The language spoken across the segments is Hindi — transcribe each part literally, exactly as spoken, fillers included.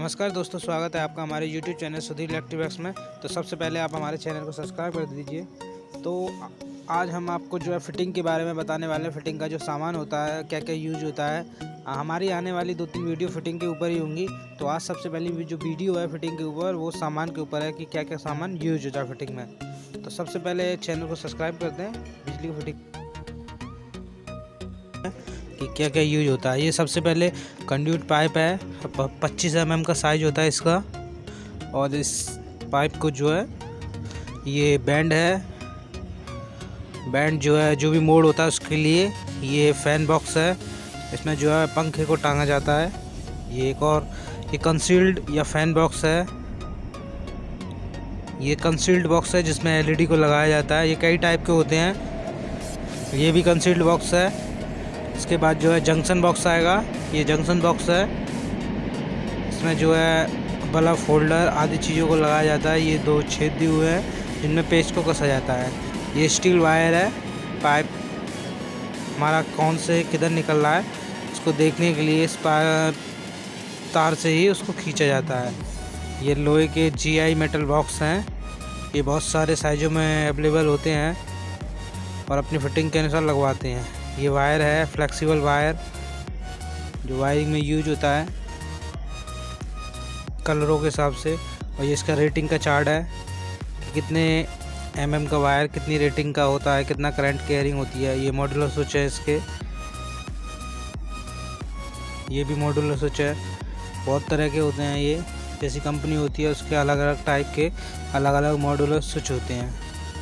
नमस्कार दोस्तों, स्वागत है आपका हमारे यूट्यूब चैनल सुधीर इलेक्ट्रॉनिक्स में। तो सबसे पहले आप हमारे चैनल को सब्सक्राइब कर दीजिए। तो आज हम आपको जो है फ़िटिंग के बारे में बताने वाले हैं। फ़िटिंग का जो सामान होता है, क्या क्या यूज होता है। हमारी आने वाली दो तीन वीडियो फ़िटिंग के ऊपर ही होंगी। तो आज सबसे पहली जो वीडियो है फ़िटिंग के ऊपर, वो सामान के ऊपर है कि क्या क्या सामान यूज होता है फ़िटिंग में। तो सबसे पहले चैनल को सब्सक्राइब कर दें। बिजली की फिटिंग कि क्या क्या यूज होता है। ये सबसे पहले कंड्यूट पाइप है, पच्चीस एम एम का साइज होता है इसका। और इस पाइप को जो है ये बैंड है, बैंड जो है जो भी मोड होता है उसके लिए। ये फैन बॉक्स है, इसमें जो है पंखे को टांगा जाता है। ये एक और ये कंसील्ड या फैन बॉक्स है। ये कंसील्ड बॉक्स है जिसमें एल ई डी को लगाया जाता है। ये कई टाइप के होते हैं। ये भी कंसील्ड बॉक्स है। इसके बाद जो है जंक्शन बॉक्स आएगा। ये जंक्शन बॉक्स है, इसमें जो है बल्ब होल्डर आदि चीज़ों को लगाया जाता है। ये दो छेद दिए हुए हैं जिनमें पेस्ट को कसा जाता है। ये स्टील वायर है, पाइप हमारा कौन से किधर निकल रहा है उसको देखने के लिए इस तार से ही उसको खींचा जाता है। ये लोहे के जी आई मेटल बॉक्स हैं। ये बहुत सारे साइज़ों में अवेलेबल होते हैं और अपनी फिटिंग के अनुसार लगवाते हैं। ये वायर है, फ्लेक्सिबल वायर जो वायरिंग में यूज होता है कलरों के हिसाब से। और ये इसका रेटिंग का चार्ट है कि कितने एम एम का वायर कितनी रेटिंग का होता है, कितना करंट कैरिंग होती है। ये मॉड्यूलर स्विच है इसके। ये भी मॉड्यूलर स्विच है। बहुत तरह के होते हैं। ये जैसी कंपनी होती है उसके अलग अलग टाइप के अलग अलग मॉड्यूलर स्विच होते हैं।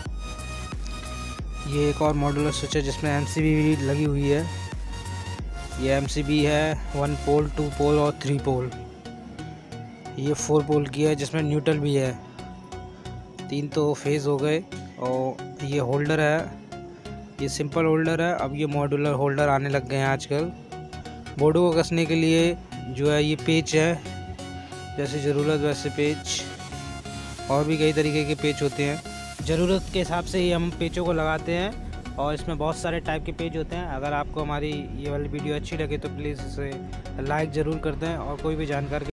ये एक और मॉड्यूलर स्विच है जिसमें एम सी बी भी लगी हुई है। ये एम सी बी है, वन पोल, टू पोल और थ्री पोल। ये फोर पोल की है जिसमें न्यूट्रल भी है। तीन तो फेज़ हो गए। और ये होल्डर है, ये सिंपल होल्डर है। अब ये मॉड्यूलर होल्डर आने लग गए हैं आजकल। बोर्डों को कसने के लिए जो है ये पेच है, जैसे ज़रूरत वैसे पेच। और भी कई तरीके के पेच होते हैं, ज़रूरत के हिसाब से ही हम पेचों को लगाते हैं। और इसमें बहुत सारे टाइप के पेज होते हैं। अगर आपको हमारी ये वाली वीडियो अच्छी लगे तो प्लीज़ इसे लाइक ज़रूर कर दें। और कोई भी जानकारी